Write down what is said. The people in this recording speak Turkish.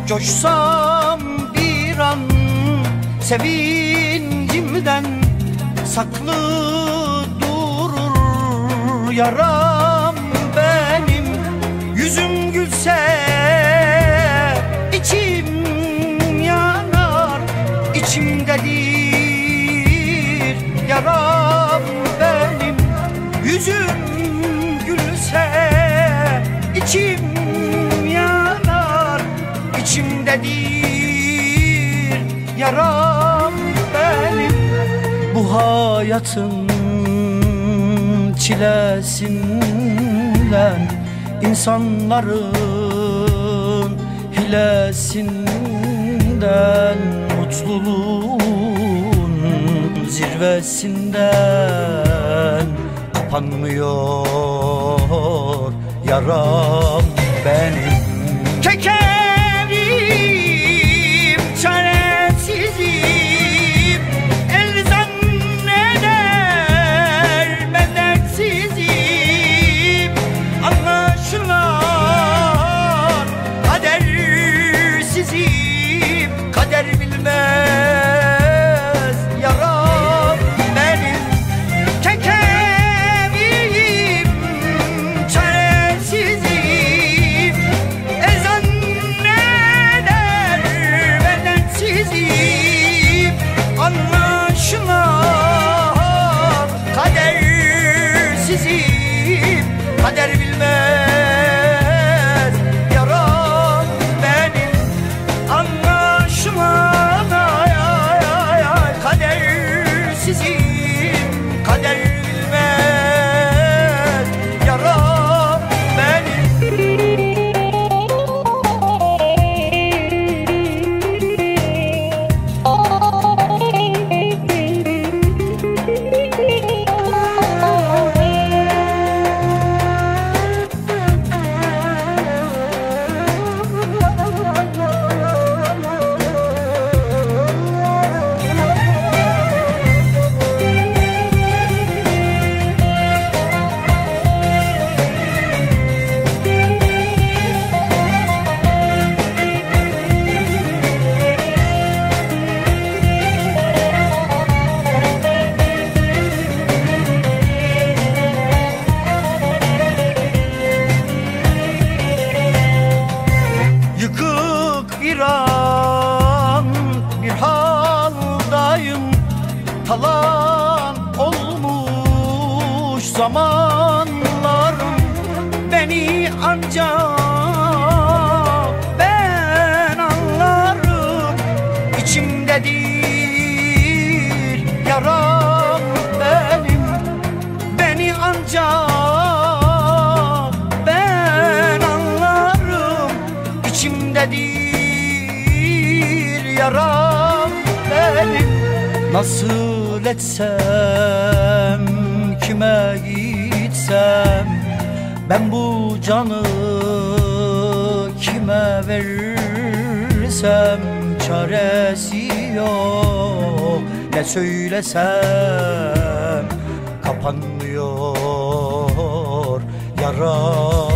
Coşsam bir an sevincimden, saklı durur yaram benim. Yüzüm gülse içim yanar, içimdedir yaram benim. Yüzüm gülse içim yanar, içimdedir yaram benim. Bu hayatın çilesinden, insanların hilesinden, mutluluğun zirvesinden kapanmıyor yaram benim. Kekerim, çaresizim, el zanneder medeksizim. Anlaşılan kadersizim, kader bilmez yaram benim. Kekerim, çaresizim, el zanneder bedensizim. Anlaşılan kadersizim, kader bilmez yaram benim. Anlaşılan kadersizim, kader bilmez yaram benim. Yıkık bir an, bir haldayım. Talan olmuş zamanlarım. Beni ancak ben anlarım. İçimdedir yaram benim. Beni ancak ben anlarım. İçimdedir yaram benim. Nasıl etsem, kime gitsem, ben bu canı kime verirsem, çaresi yok. Ne söylesem kapanmıyor yaram